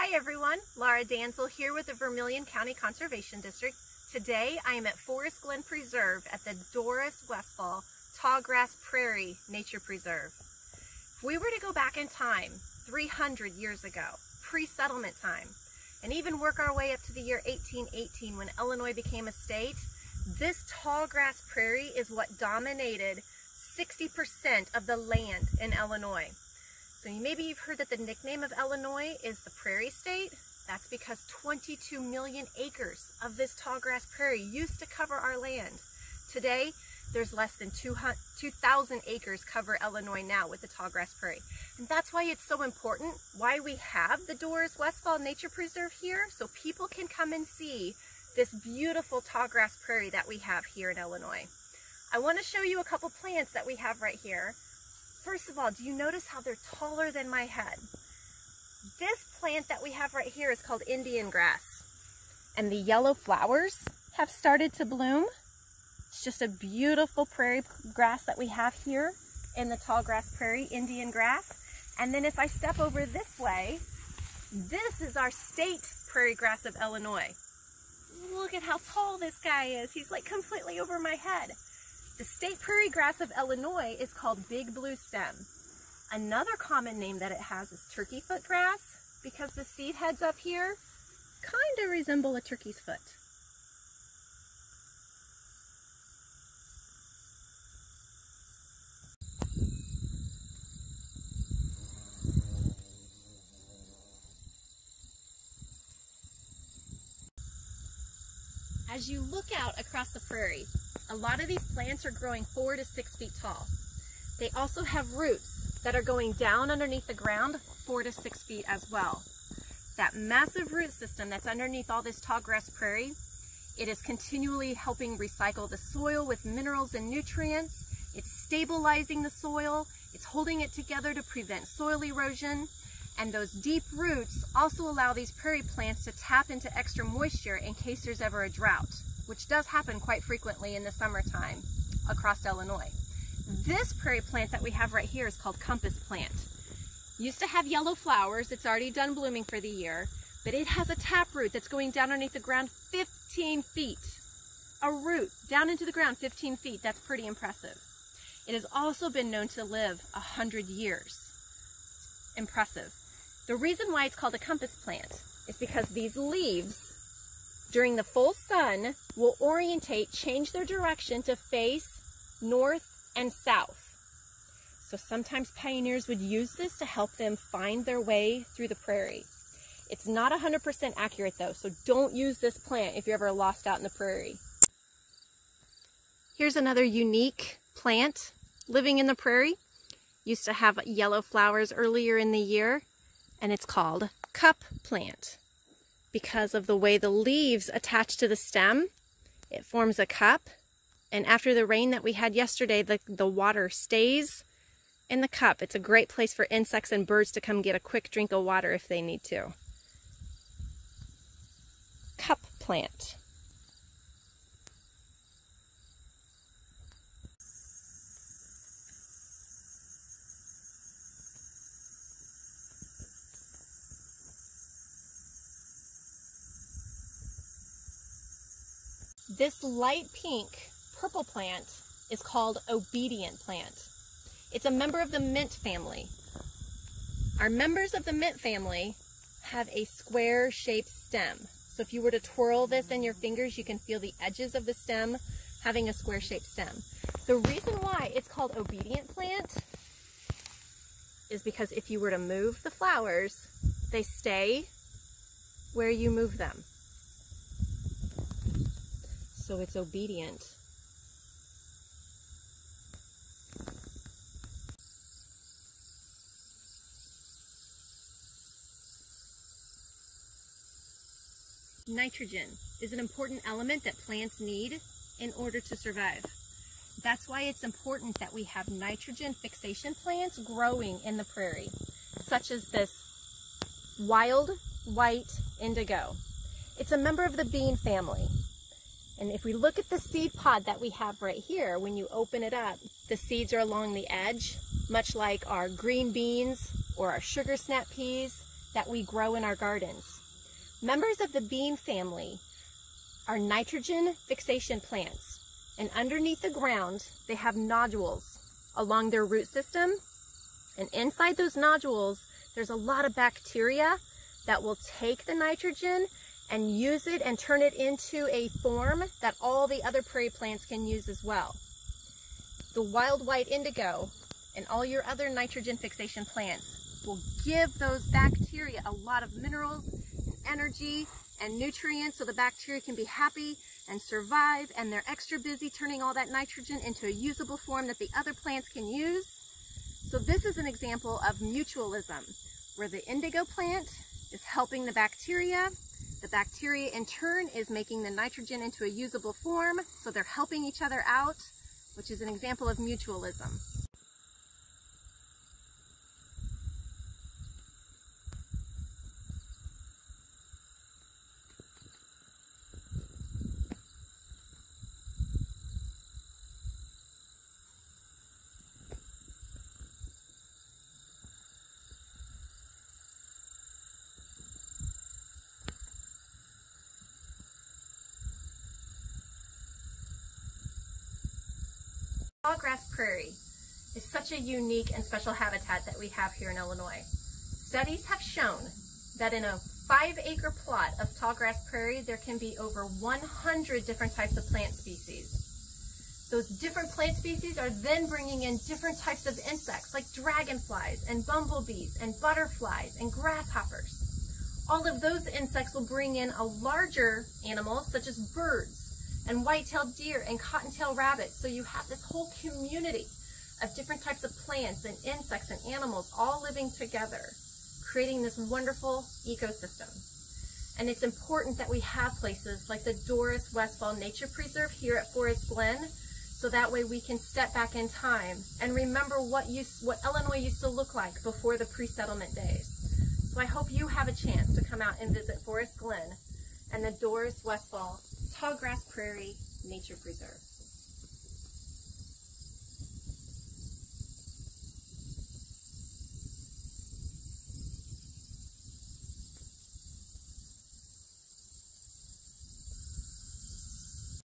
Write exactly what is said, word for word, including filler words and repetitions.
Hi everyone, Laura Danzel here with the Vermilion County Conservation District. Today I am at Forest Glen Preserve at the Doris Westfall Tallgrass Prairie Nature Preserve. If we were to go back in time three hundred years ago, pre-settlement time, and even work our way up to the year eighteen eighteen when Illinois became a state, this tallgrass prairie is what dominated sixty percent of the land in Illinois. So maybe you've heard that the nickname of Illinois is the Prairie State. That's because twenty-two million acres of this tallgrass prairie used to cover our land. Today, there's less than two thousand acres cover Illinois now with the tallgrass prairie. And that's why it's so important, why we have the Doris Westfall Nature Preserve here, so people can come and see this beautiful tallgrass prairie that we have here in Illinois. I want to show you a couple plants that we have right here. First of all, do you notice how they're taller than my head? This plant that we have right here is called Indian grass, and the yellow flowers have started to bloom. It's just a beautiful prairie grass that we have here in the tallgrass prairie, Indian grass. And then if I step over this way, this is our state prairie grass of Illinois. Look at how tall this guy is. He's like completely over my head. The state prairie grass of Illinois is called big blue stem. Another common name that it has is turkey foot grass, because the seed heads up here kind of resemble a turkey's foot. As you look out across the prairie, a lot of these plants are growing four to six feet tall. They also have roots that are going down underneath the ground four to six feet as well. That massive root system that's underneath all this tallgrass prairie, it is continually helping recycle the soil with minerals and nutrients. It's stabilizing the soil. It's holding it together to prevent soil erosion. And those deep roots also allow these prairie plants to tap into extra moisture in case there's ever a drought, which does happen quite frequently in the summertime across Illinois. This prairie plant that we have right here is called compass plant. Used to have yellow flowers. It's already done blooming for the year, but it has a taproot that's going down underneath the ground fifteen feet. A root down into the ground fifteen feet. That's pretty impressive. It has also been known to live one hundred years. Impressive. The reason why it's called a compass plant is because these leaves during the full sun will orientate, change their direction to face north and south. So sometimes pioneers would use this to help them find their way through the prairie. It's not one hundred percent accurate though, so don't use this plant if you're ever lost out in the prairie. Here's another unique plant living in the prairie. Used to have yellow flowers earlier in the year, and it's called cup plant. Because of the way the leaves attach to the stem, it forms a cup, and after the rain that we had yesterday, the, the water stays in the cup. It's a great place for insects and birds to come get a quick drink of water if they need to. Cup plant. This light pink purple plant is called obedient plant. It's a member of the mint family. Our members of the mint family have a square shaped stem. So if you were to twirl this in your fingers, you can feel the edges of the stem having a square shaped stem. The reason why it's called obedient plant is because if you were to move the flowers, they stay where you move them. So it's obedient. Nitrogen is an important element that plants need in order to survive. That's why it's important that we have nitrogen fixation plants growing in the prairie, such as this wild white indigo. It's a member of the bean family. And if we look at the seed pod that we have right here, when you open it up, the seeds are along the edge, much like our green beans or our sugar snap peas. that we grow in our gardens. Members of the bean family are nitrogen fixation plants, and underneath the ground they have nodules along their root system, and inside those nodules there's a lot of bacteria that will take the nitrogen and use it and turn it into a form that all the other prairie plants can use as well. The wild white indigo and all your other nitrogen fixation plants will give those bacteria a lot of minerals and energy and nutrients so the bacteria can be happy and survive, and they're extra busy turning all that nitrogen into a usable form that the other plants can use. So this is an example of mutualism, where the indigo plant is helping the bacteria. The bacteria in turn is making the nitrogen into a usable form, so they're helping each other out, which is an example of mutualism. Tallgrass Prairie is such a unique and special habitat that we have here in Illinois. Studies have shown that in a five acre plot of tallgrass prairie, there can be over one hundred different types of plant species. Those different plant species are then bringing in different types of insects like dragonflies and bumblebees and butterflies and grasshoppers. All of those insects will bring in a larger animal such as birds and white-tailed deer and cottontail rabbits. So you have this whole community of different types of plants and insects and animals all living together, creating this wonderful ecosystem. And it's important that we have places like the Doris Westfall Nature Preserve here at Forest Glen, so that way we can step back in time and remember what, used, what Illinois used to look like before the pre-settlement days. So I hope you have a chance to come out and visit Forest Glen and the Doris Westfall Tallgrass Prairie Nature Preserve.